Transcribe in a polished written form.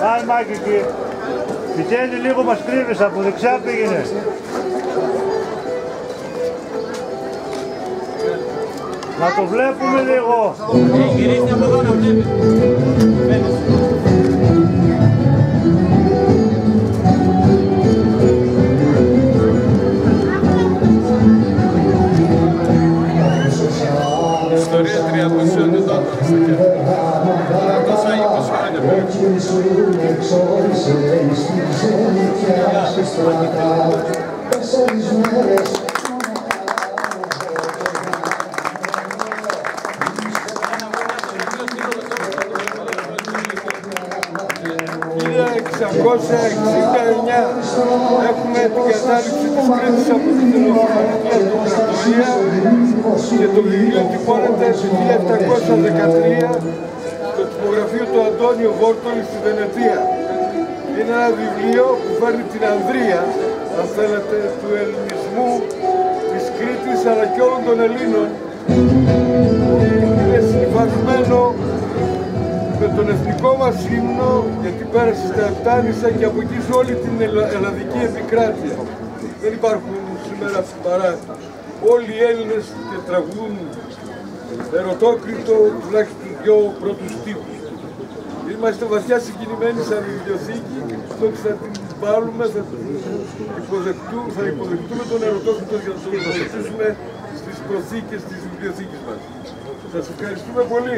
Άι Μάκη εκεί. Πιτέλη λίγο μας κρύβεις, από δεξιά πήγαινε. Να το βλέπουμε λίγο. Γυρίστε από εδώ να βλέπετε. Ιστορία 300 ετών στα κέντρα. 320 χρόνια έχουμε την κατάληψη της Κρήτης από την Ελληνοφωνική Αυτοκρατορία και το βιβλίο τυπώνεται το 1713 στο τυπογραφείο του Αντώνιο Βόρτολη στη Βενετία. Είναι ένα βιβλίο που φέρνει την ανδρεία, αν θέλετε, του ελληνισμού της Κρήτης αλλά και όλων των Ελλήνων. Είναι συμβασμένο με τον εθνικό μας ύμνο, γιατί πέρασε στα Επτάνησα και από εκεί σε όλη την ελλαδική επικράτεια. Δεν υπάρχουν σήμερα στην παράδειγμα. Όλοι οι Έλληνες και τραγουδούν ερωτόκριτο, τουλάχιστον δυο πρώτους στίχους. Είμαστε βαθιά συγκινημένοι σαν βιβλιοθήκη, τότε θα την βάλουμε, θα υποδεχτούμε τον ερωτόκριτο για να τον υποδεχτήσουμε στις προθήκες της βιβλιοθήκης μας. Σας ευχαριστούμε πολύ.